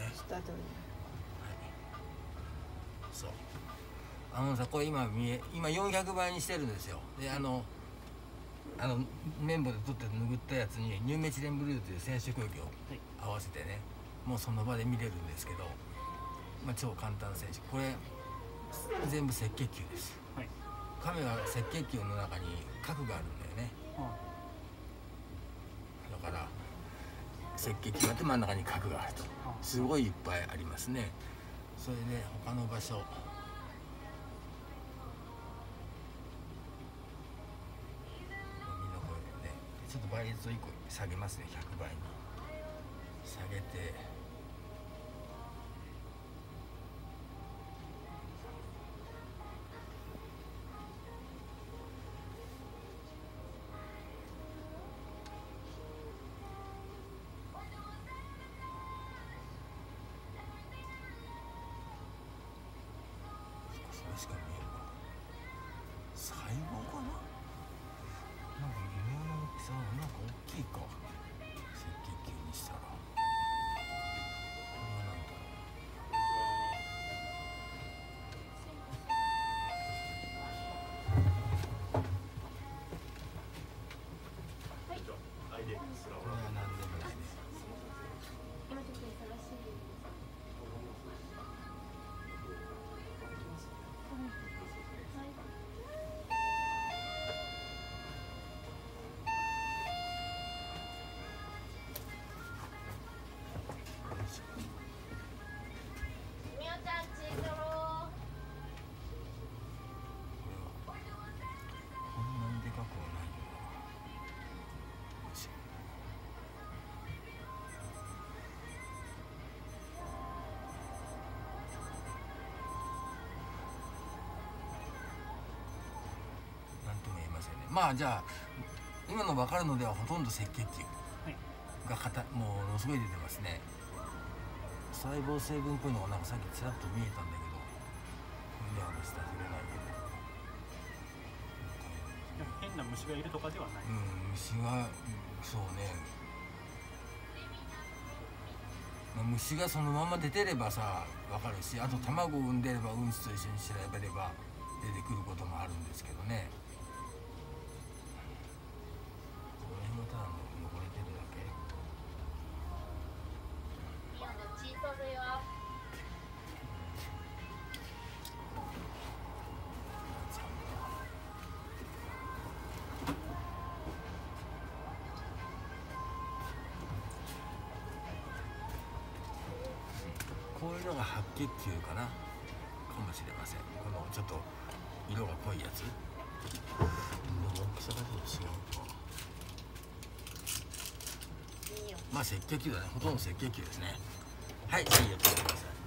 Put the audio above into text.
下取り。 そう。さ、これ今400倍にしてるんですよ。で綿棒で取って拭ったやつにニューメチレンブルーという染色液を合わせてね、もうその場で見れるんですけど、超簡単染色。これ全部赤血球です。はい、亀は赤血球の中に核があるんだよね。だから赤血球があって真ん中に核があると、すごいいっぱいありますね。それで他の場所、みんなこれね、ちょっと倍率を1個下げますね。100倍に下げて、しか見えるか。細胞かな。なんか微妙な大きさ、なんか大きいか。赤血球にしたら。これはなんだろう。これは何でもないね。じゃあ今の分かるのではほとんど赤血球がものすごい出てますね。細胞成分っぽいのがなんかさっきちらっと見えたんだけど、これでは下触れないけど、 変な虫がいるとかではない。 虫が、そうね、虫がそのまま出てればさ分かるし、あと卵を産んでればうんちと一緒に調べれば出てくることもあるんですけどね。こういうのが白血球かな、かもしれません。このちょっと色が濃いやつ。大きさがちょっと違うか。赤血球だね。ほとんど赤血球ですね。はい、次やってください。